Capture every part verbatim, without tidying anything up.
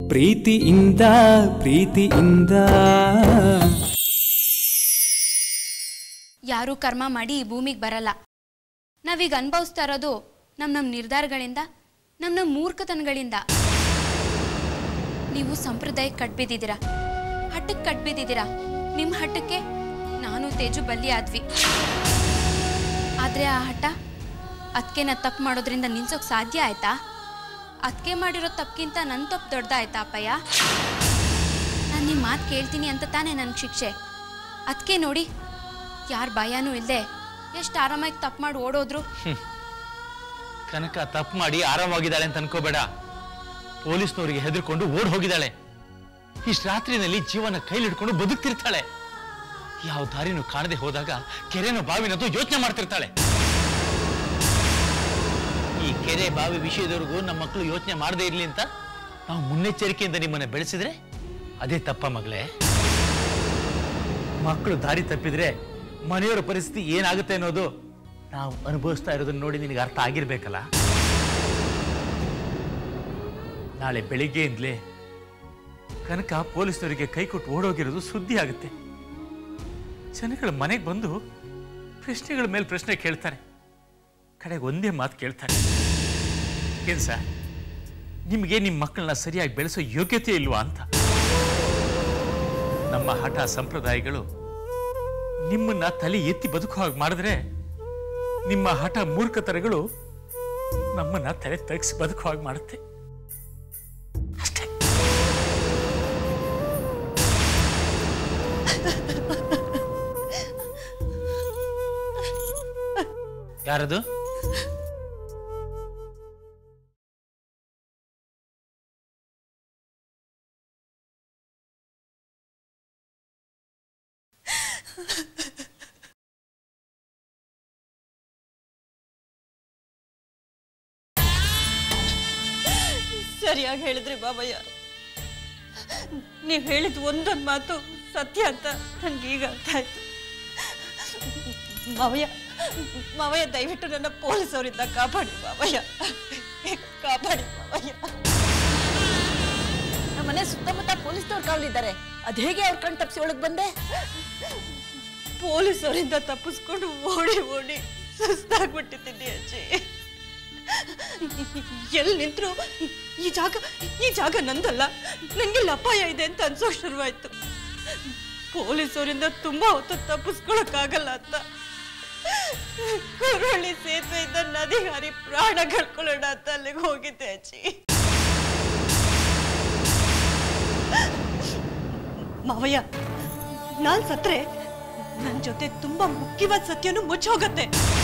ಪ್ರೀತಿಯಿಂದ ಪ್ರೀತಿಯಿಂದ ಯಾರು ಕರ್ಮ ಮಾಡಿ ಈ ಭೂಮಿಗೆ ಬರಲ್ಲ. ನಾವೀಗ ಅನುಭವಿಸ್ತಾ ಇರೋದು ನಮ್ಮ ನಮ್ಮ ನಿರ್ಧಾರಗಳಿಂದ, ನಮ್ಮ ನಮ್ಮ ಮೂರ್ಖತನಗಳಿಂದ. ನೀವು ಸಂಪ್ರದಾಯಕ್ಕೆ ಕಟ್ಬಿದ್ದಿದ್ದೀರಾ, ಹಟ್ಟಕ್ಕೆ ಕಟ್ಬಿದ್ದಿದ್ದೀರಾ. ನಿಮ್ಮ ಹಟ್ಟಕ್ಕೆ ನಾನು ತೇಜು ಬಲಿ ಆದ್ವಿ. ಆದರೆ ಆ ಹಠ ಅದಕ್ಕೆ ನಾ ತಪ್ಪು ಮಾಡೋದ್ರಿಂದ ನಿಲ್ಸೋಕೆ ಸಾಧ್ಯ ಆಯ್ತಾ? ಅದಕ್ಕೆ ಮಾಡಿರೋ ತಪ್ಪಿಗಿಂತ ನನ್ನ ತಪ್ಪು ದೊಡ್ಡದಾಯ್ತಾ ಅಪ್ಪಯ್ಯ? ನಾನು ನಿಮ್ಮ ಮಾತು ಕೇಳ್ತೀನಿ ಅಂತ ತಾನೇ ನನಗೆ ಶಿಕ್ಷೆ. ಅದಕ್ಕೆ ನೋಡಿ, ಯಾರು ಭಯನೂ ಇಲ್ಲದೆ ಎಷ್ಟು ಆರಾಮಾಗಿ ತಪ್ಪು ಮಾಡಿ ಓಡೋದ್ರು. ಕನಕ ತಪ್ಪು ಮಾಡಿ ಆರಾಮಾಗಿದ್ದಾಳೆ ಅಂತ ಅನ್ಕೋಬೇಡ. ಪೊಲೀಸ್ನವರಿಗೆ ಹೆದರ್ಕೊಂಡು ಓಡ್ ಹೋಗಿದ್ದಾಳೆ. ಇಷ್ಟು ರಾತ್ರಿನಲ್ಲಿ ಜೀವನ ಕೈಲಿಡ್ಕೊಂಡು ಬದುಕ್ತಿರ್ತಾಳೆ. ಯಾವ ದಾರಿನೂ ಕಾಣದೆ ಹೋದಾಗ ಕೆರೆನೋ ಬಾವಿನದು ಯೋಚನೆ ಮಾಡ್ತಿರ್ತಾಳೆ. ಈ ಕೆರೆ ಬಾವಿ ವಿಷಯದವರೆಗೂ ನಮ್ಮ ಮಕ್ಕಳು ಯೋಚನೆ ಮಾಡದೇ ಇರ್ಲಿ ಅಂತ ನಾವು ಮುನ್ನೆಚ್ಚರಿಕೆಯಿಂದ ನಿಮ್ಮನ್ನ ಬೆಳೆಸಿದ್ರೆ ಅದೇ ತಪ್ಪ ಮಗಳೇ. ಮಕ್ಕಳು ದಾರಿ ತಪ್ಪಿದ್ರೆ ಮನೆಯವರ ಪರಿಸ್ಥಿತಿ ಏನಾಗುತ್ತೆ ಅನ್ನೋದು ನಾವು ಅನುಭವಿಸ್ತಾ ಇರೋದನ್ನ ನೋಡಿ ನಿನಗೆ ಅರ್ಥ ಆಗಿರ್ಬೇಕಲ್ಲ. ನಾಳೆ ಬೆಳಿಗ್ಗೆಯಿಂದಲೇ ಕನಕ ಪೊಲೀಸ್ನವರಿಗೆ ಕೈ ಕೊಟ್ಟು ಓಡೋಗಿರೋದು ಸುದ್ದಿ ಆಗುತ್ತೆ. ಜನಗಳ ಮನೆಗೆ ಬಂದು ಪ್ರಶ್ನೆಗಳ ಮೇಲೆ ಪ್ರಶ್ನೆ ಕೇಳ್ತಾರೆ. ಕಡೆಗೆ ಒಂದೇ ಮಾತು ಕೇಳ್ತಾರೆ, ಏನ್ ಸರ್ ನಿಮಗೆ ನಿಮ್ಮ ಮಕ್ಕಳನ್ನ ಸರಿಯಾಗಿ ಬೆಳೆಸೋ ಯೋಗ್ಯತೆ ಇಲ್ವಾ ಅಂತ. ನಮ್ಮ ಹಠ ಸಂಪ್ರದಾಯಗಳು ನಿಮ್ಮನ್ನ ತಲೆ ಎತ್ತಿ ಬದುಕೋ ಹಾಗೆ ಮಾಡಿದ್ರೆ, ನಿಮ್ಮ ಹಠ ಮೂರ್ಖತನಗಳು ನಮ್ಮನ್ನ ತಲೆ ತಗ್ಸಿ ಬದುಕೋ ಹಾಗೆ ಮಾಡುತ್ತೆ ಅಷ್ಟೇ. ಯಾರದು? ಸರಿಯಾಗಿ ಹೇಳಿದ್ರಿ ಬಾಬಯ್ಯ. ನೀವು ಹೇಳಿದ ಒಂದೊಂದು ಮಾತು ಸತ್ಯ ಅಂತ ನನ್ಗೆ ಈಗ ಅರ್ಥ ಆಯ್ತು. ಮಾವಯ್ಯ ಮಾವಯ್ಯ ದಯವಿಟ್ಟು ನನ್ನ ಪೊಲೀಸವರಿಂದ ಕಾಪಾಡಿ ಮಾವಯ್ಯ, ಕಾಪಾಡಿ ಮಾವಯ್ಯ. ನಮ್ಮ ಮನೆ ಸುತ್ತಮುತ್ತ ಪೊಲೀಸ್ನವ್ರು ಕಾವಲಿದ್ದಾರೆ. ಅದ್ ಹೇಗೆ ಅವ್ರ ಕಣ್ ತಪ್ಪಿಸಿ ಒಳಗೆ ಬಂದೆ? ಪೊಲೀಸವರಿಂದ ತಪ್ಪಿಸ್ಕೊಂಡು ಓಡಿ ಓಡಿ ಸುಸ್ತಾಗ್ಬಿಟ್ಟಿದ್ದೀನಿ ಅಜ್ಜಿ. ಎಲ್ಲಿ ನಿಂತರು ಈ ಜಾಗ ಈ ಜಾಗ ನಂದಲ್ಲ, ನನಗೆ ಅಪಾಯ ಇದೆ ಅಂತ ಅನ್ಸೋ ಶುರುವಾಯ್ತು. ಪೊಲೀಸವರಿಂದ ತುಂಬಾ ಹೊತ್ತು ತಪ್ಪಿಸ್ಕೊಳಕ್ಕಾಗಲ್ಲ ಅಂತ ಕುರುಳಿ ಸೇತುವೆಯಿಂದ ನದಿ ಹಾರಿ ಪ್ರಾಣ ಕಳ್ಕೊಳ್ಳೋಣ ಅಂತ ಅಲ್ಲಿಗೆ ಹೋಗಿದ್ದೆ ಅಜ್ಜಿ. ಮಾವಯ್ಯ, ನಾನ್ ಸತ್ರೆ ನನ್ ಜೊತೆ ತುಂಬಾ ಮುಖ್ಯವಾದ ಸತ್ಯನು ಮುಚ್ಚೋಗತ್ತೆ.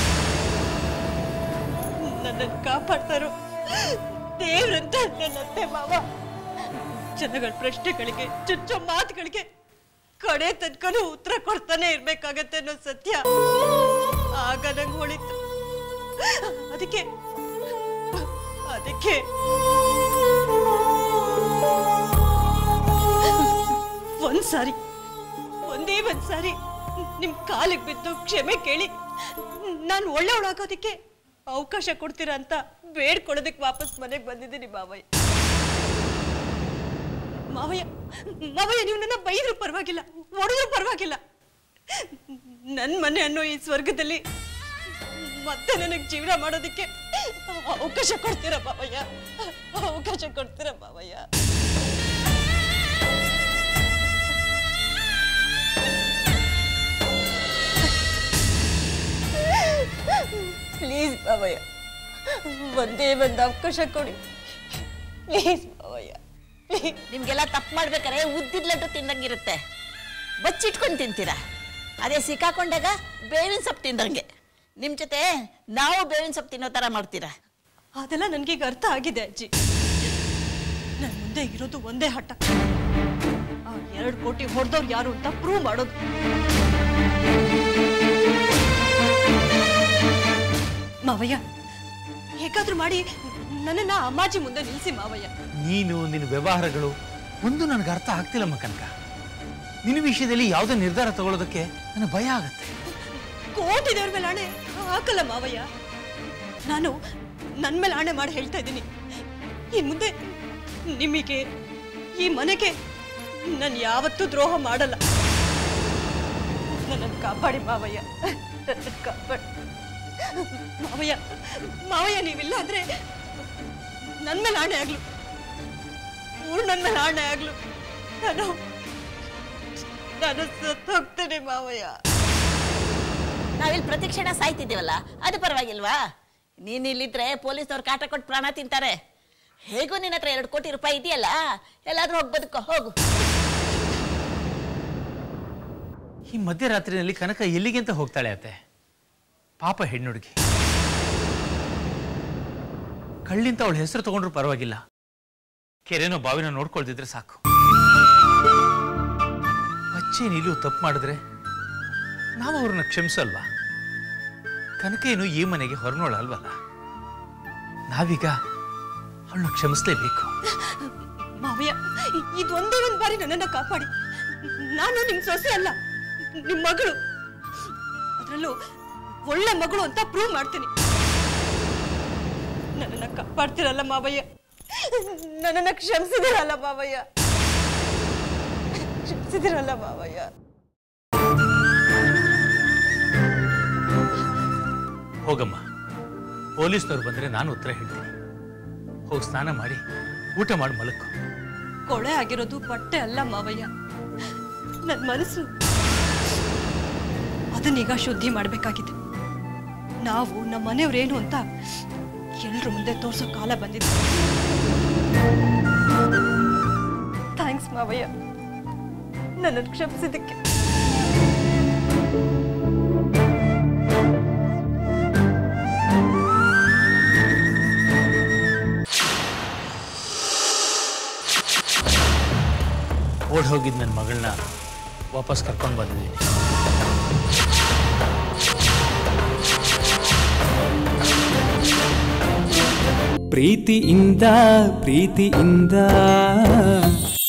ನನ್ನನ್ನು ಕಾಪಾಡ್ತಾರೋ ದೇವ್ರಂತ ನನ್ನತ್ತೆ ಮಾವ. ಜನಗಳ ಪ್ರಶ್ನೆಗಳಿಗೆ, ಚುಚ್ಚೋ ಮಾತುಗಳಿಗೆ ಕಡೆ ತನ್ಕನು ಉತ್ತರ ಕೊಡ್ತಾನೆ ಇರ್ಬೇಕಾಗತ್ತೆ ಅನ್ನೋ ಸತ್ಯ ಆಗ ನಂಗೆ ಹೊಳಿತು. ಅದಕ್ಕೆ ಅದಕ್ಕೆ ಒಂದ್ಸಾರಿ ಒಂದೇ ಒಂದ್ಸಾರಿ ನಿಮ್ ಕಾಲಿಗೆ ಬಿದ್ದು ಕ್ಷಮೆ ಕೇಳಿ ನಾನು ಒಳ್ಳೆ ಒಳಾಗೋದಕ್ಕೆ ಅವಕಾಶ ಕೊಡ್ತೀರಾ ಅಂತ ಬೇಡ್ಕೊಡೋದಕ್ಕೆ ವಾಪಸ್ ಮನೆಗೆ ಬಂದಿದ್ದೀನಿ ಮಾವಯ್ಯ. ಮಾವಯ್ಯ ಮಾವಯ್ಯ ನೀವು ನನ್ನ ಬೈದ್ರು ಪರವಾಗಿಲ್ಲ, ಹೊಡೆದ್ರು ಪರವಾಗಿಲ್ಲ. ನನ್ನ ಮನೆ ಅನ್ನೋ ಈ ಸ್ವರ್ಗದಲ್ಲಿ ಮತ್ತೆ ನನಗೆ ಜೀವನ ಮಾಡೋದಕ್ಕೆ ಅವಕಾಶ ಕೊಡ್ತೀರಾ ಮಾವಯ್ಯ, ಅವಕಾಶ ಕೊಡ್ತೀರಾ ಮಾವಯ್ಯ. ಪ್ಲೀಸ್ ಮಾವಯ್ಯ, ಒಂದೇ ಒಂದು ಅವಕಾಶ ಕೊಡಿ ಪ್ಲೀಸ್ ಮಾವಯ್ಯ. ನಿಮ್ಗೆಲ್ಲ ತಪ್ಪು ಮಾಡ್ಬೇಕಾರೆ ಉದ್ದಿನ ಲಡ್ಡು ತಿಂದಂಗಿರುತ್ತೆ, ಬಚ್ಚಿಟ್ಕೊಂಡು ತಿಂತೀರಾ. ಅದೇ ಸಿಕ್ಕಾಕೊಂಡಾಗ ಬೇವಿನ ಸೊಪ್ಪು ತಿಂದಂಗೆ. ನಿಮ್ಮ ಜೊತೆ ನಾವು ಬೇವಿನ ಸೊಪ್ಪು ತಿನ್ನೋ ಥರ ಮಾಡ್ತೀರಾ. ಅದೆಲ್ಲ ನನಗೀಗ ಅರ್ಥ ಆಗಿದೆ ಅಜ್ಜಿ. ನನ್ನ ಮುಂದೆ ಇರೋದು ಒಂದೇ ಹಠ, ಆ ಎರಡು ಕೋಟಿ ಹೊಡೆದವ್ರು ಯಾರು ಅಂತ ಪ್ರೂವ್ ಮಾಡೋದು. ಮಾವಯ್ಯ, ಹೇಗಾದ್ರೂ ಮಾಡಿ ನನ್ನನ್ನ ಅಮ್ಮಾಜಿ ಮುಂದೆ ನಿಲ್ಲಿಸಿ ಮಾವಯ್ಯ. ನೀನು ನಿನ್ನ ವ್ಯವಹಾರಗಳು ಒಂದು ನನಗೆ ಅರ್ಥ ಆಗ್ತಿಲ್ಲಮ್ಮ ಕನಕ. ನಿನ್ನ ವಿಷಯದಲ್ಲಿ ಯಾವುದೇ ನಿರ್ಧಾರ ತಗೊಳ್ಳೋದಕ್ಕೆ ನನಗೆ ಭಯ ಆಗುತ್ತೆ. ಕೋಟಿ ದೇವ್ರ ಮೇಲೆ ಆಣೆ ಹಾಕಲ್ಲ ಮಾವಯ್ಯ. ನಾನು ನನ್ನ ಮೇಲೆ ಆಣೆ ಮಾಡಿ ಹೇಳ್ತಾ ಇದ್ದೀನಿ, ಈ ಮುಂದೆ ನಿಮಗೆ ಈ ಮನೆಗೆ ನಾನು ಯಾವತ್ತೂ ದ್ರೋಹ ಮಾಡಲ್ಲ. ನನ್ನನ್ನು ಕಾಪಾಡಿ ಮಾವಯ್ಯ, ನನ್ನನ್ನು ಕಾಪಾಡಿ ಮಾವಯ್ಯ. ಮಾವಯ್ಯ ನೀವಿಲ್ಲ ಅಂದ್ರೆ ನನ್ನ ಮೇಲೆ ಆಣೆ ಆಗ್ಲು, ಊರು ನನ್ನ ಮೇಲೆ ಆಣೆ ಆಗ್ಲು, ನಾನು ನಾನು ಸತ್ತು ಹೋಗ್ತೇನೆ ಮಾವಯ್ಯ. ನಾವಿಲ್ಲಿ ಪ್ರತಿಕ್ಷಣ ಸಾಯ್ತಿದ್ದೀವಲ್ಲ, ಅದು ಪರವಾಗಿಲ್ವಾ? ನೀನ್ ಇಲ್ಲಿದ್ರೆ ಪೊಲೀಸ್ನವ್ರು ಕಾಟ ಕೊಟ್ಟು ಪ್ರಾಣ ತಿಂತಾರೆ. ಹೇಗೂ ನಿನ್ನ ಹತ್ರ ಎರಡು ಕೋಟಿ ರೂಪಾಯಿ ಇದೆಯಲ್ಲ, ಎಲ್ಲಾದ್ರೂ ಹೋಗಿ ಬದುಕೋ, ಹೋಗು. ಈ ಮಧ್ಯರಾತ್ರಿನಲ್ಲಿ ಕನಕ ಎಲ್ಲಿಗೆ ಅಂತ ಹೋಗ್ತಾಳೆ ಅತ್ತೆ? ಪಾಪ ಹೆಣ್ಣುಡುಗಿ. ಕಳ್ಳಿಂತ ಅವಳ ಹೆಸರು ತಗೊಂಡ್ರು ಪರವಾಗಿಲ್ಲ, ಕೆರೆನೋ ಬಾವಿನೋ ನೋಡ್ಕೊಳ್ದಿದ್ರೆ ಸಾಕು. ಅಚ್ಚೆ ನೀಲು ತಪ್ಪು ಮಾಡಿದ್ರೆ ನಾವು ಅವ್ರನ್ನ ಕ್ಷಮಿಸಲ್ವಾ? ಕನಕ ಏನು ಈ ಮನೆಗೆ ಹೊರನೋಳ ಅಲ್ವಲ್ಲ, ನಾವೀಗ ಅವಳನ್ನ ಕ್ಷಮಿಸ್ಲೇಬೇಕು. ಮಾವಯ್ಯ, ಇದೊಂದೇ ಒಂದು ಬಾರಿ ನನ್ನನ್ನು ಕಾಪಾಡಿ. ನಾನು ನಿಮ್ ಸೊಸೆ ಅಲ್ಲ, ನಿಮ್ ಮಗಳು. ಅದರಲ್ಲೂ ಒಳ್ಳೆ ಮಗಳು ಅಂತ ಪ್ರೂವ್ ಮಾಡ್ತೀನಿ. ನನ್ನನ್ನು ಕಾಪಾಡ್ತಿರಲ್ಲ ಮಾವಯ್ಯ, ನನ್ನನ್ನು ಕ್ಷಮಿಸಿದಿರಲ್ಲ ಮಾವಯ್ಯ, ಕ್ಷಮಿಸಿದಿರಲ್ಲ ಮಾವಯ್ಯ. ಹೋಗಮ್ಮ, ಪೊಲೀಸ್ನವ್ರು ಬಂದ್ರೆ ನಾನು ಉತ್ತರ ಹೇಳ್ತೀನಿ. ಹೋಗಿ ಸ್ನಾನ ಮಾಡಿ ಊಟ ಮಾಡಿ ಮಲಕ್ಕು. ಕೊಳೆ ಆಗಿರೋದು ಬಟ್ಟೆ ಅಲ್ಲ ಮಾವಯ್ಯ, ನನ್ನ ಮನಸ್ಸು. ಅದನ್ನೀಗ ಶುದ್ಧಿ ಮಾಡಬೇಕಾಗಿದೆ. ನಾವು ನಮ್ಮ ಮನೆಯವ್ರೇನು ಅಂತ ಎಲ್ರ ಮುಂದೆ ತೋರ್ಸೋ ಕಾಲ ಬಂದಿದೆ. ಥ್ಯಾಂಕ್ಸ್ ಮಾವಯ್ಯ, ನನ್ನನ್ನು ಕ್ಷಮಿಸಿದ್ದಕ್ಕೆ. ಓಡ್ ಹೋಗಿದ್ದು ನನ್ನ ಮಗಳನ್ನ ವಾಪಸ್ ಕರ್ಕೊಂಡು ಬಂದಿದ್ದೀನಿ. ಪ್ರೀತಿಯಿಂದ ಪ್ರೀತಿಯಿಂದ